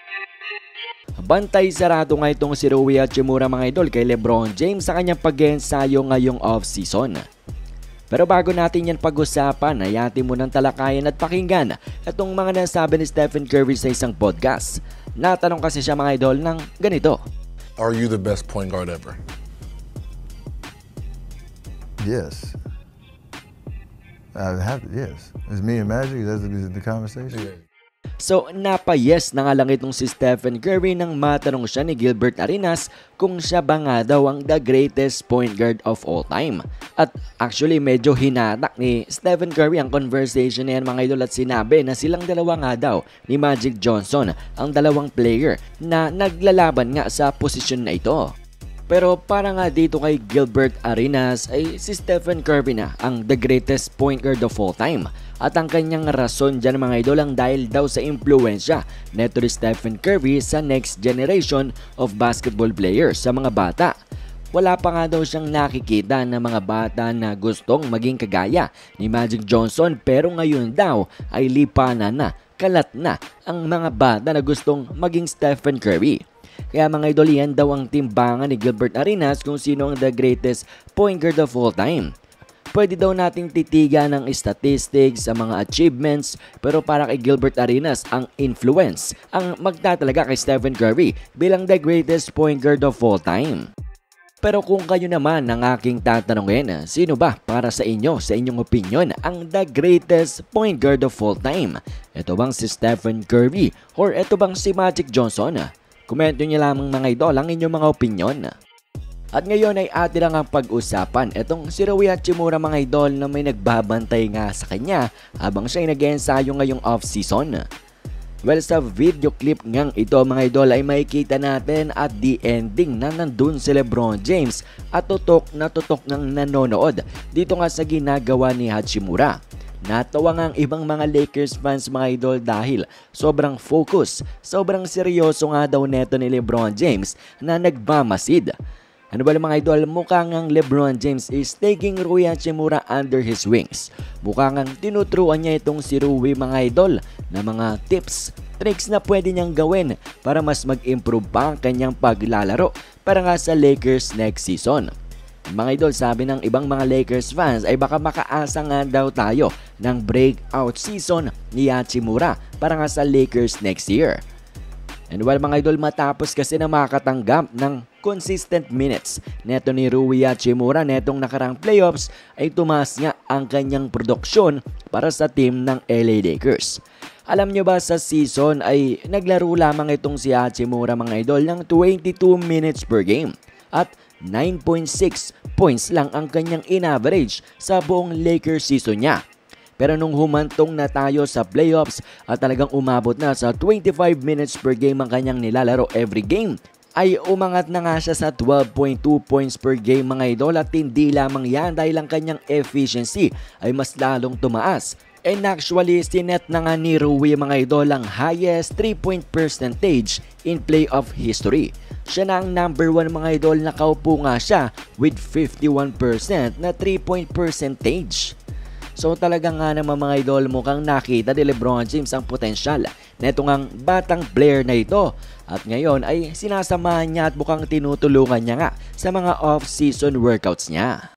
Bantay sarado nga itong si Rui Hachimura mga idol kay LeBron James sa kanyang pag-ensayo ngayong off-season. Pero bago natin yan pag-usapan, ay atin munang talakayan at pakinggan itong mga nasabi ni Stephen Curry sa isang podcast. Natanong kasi siya mga idol ng ganito. Are you the best point guard ever? Yes. Yes. It's me and Magic. That's the conversation. Yeah. So napa-yes na nga lang itong si Stephen Curry nang matanong siya ni Gilbert Arenas kung siya ba nga daw ang the greatest point guard of all time. At actually medyo hinatak ni Stephen Curry ang conversation na yan mga idol at sinabi na silang dalawa nga daw ni Magic Johnson ang dalawang player na naglalaban nga sa posisyon na ito. Pero para nga dito kay Gilbert Arenas ay si Stephen Curry na ang the greatest point guard of all time. At ang kanyang rason dyan mga idol ang dahil daw sa impluensya neto ni Stephen Curry sa next generation of basketball players sa mga bata. Wala pa nga daw siyang nakikita ng mga bata na gustong maging kagaya ni Magic Johnson pero ngayon daw ay lipanan na, kalat na ang mga bata na gustong maging Stephen Curry. Kaya mga idol yan daw ang timbangan ni Gilbert Arenas kung sino ang the greatest point guard of all time. Pwede daw nating titigan ng statistics sa mga achievements pero para kay Gilbert Arenas ang influence ang magtatalaga kay Stephen Curry bilang the greatest point guard of all time. Pero kung kayo naman ang aking tatanungin, sino ba para sa inyo, sa inyong opinion, ang the greatest point guard of all time? Ito bang si Stephen Curry or ito bang si Magic Johnson? Komento nyo lamang mga idol ang inyong mga opinion. At ngayon ay atin lang ang pag-usapan itong si Rui Hachimura mga idol na may nagbabantay nga sa kanya habang siya ay nag-ensayo ngayong off-season. Well, sa video clip ngang ito mga idol ay makikita natin at the ending na nandun si LeBron James at tutok ng nanonood dito nga sa ginagawa ni Hachimura. Natawa nga ang ibang mga Lakers fans mga idol dahil sobrang focus, sobrang seryoso nga daw neto ni LeBron James na nagmamasid. Ano ba mga idol, mukhang ang LeBron James is taking Rui Hachimura under his wings. Mukhang ang tinuturuan niya itong si Rui mga idol na mga tips, tricks na pwede niyang gawin para mas mag-improve pa ang kanyang paglalaro para nga sa Lakers next season. Mga idol, sabi ng ibang mga Lakers fans ay baka makaasa nga daw tayo ng breakout season ni Hachimura para nga sa Lakers next year. And while mga idol, matapos kasi na makatanggap ng consistent minutes neto ni Rui Hachimura netong nakarang playoffs ay tumaas nga ang kanyang produksyon para sa team ng LA Lakers. Alam nyo ba sa season ay naglaro lamang itong si Hachimura mga idol ng 22 minutes per game at 9.6 points lang ang kanyang in-average sa buong Lakers season niya. Pero nung humantong na tayo sa playoffs at talagang umabot na sa 25 minutes per game ang kanyang nilalaro every game, ay umangat na nga siya sa 12.2 points per game mga idol at hindi lamang yan dahil ang kanyang efficiency ay mas lalong tumaas. And actually, sinet na nga ni Rui mga idol ang highest 3-point percentage in playoff history. Siya na ang number 1 mga idol, nakaupo nga siya with 51% na 3-point percentage. So talaga nga naman mga idol, mukhang nakita ni LeBron James ang potensyal neto ngang batang player na ito. At ngayon ay sinasamahan niya at mukhang tinutulungan niya nga sa mga off-season workouts niya.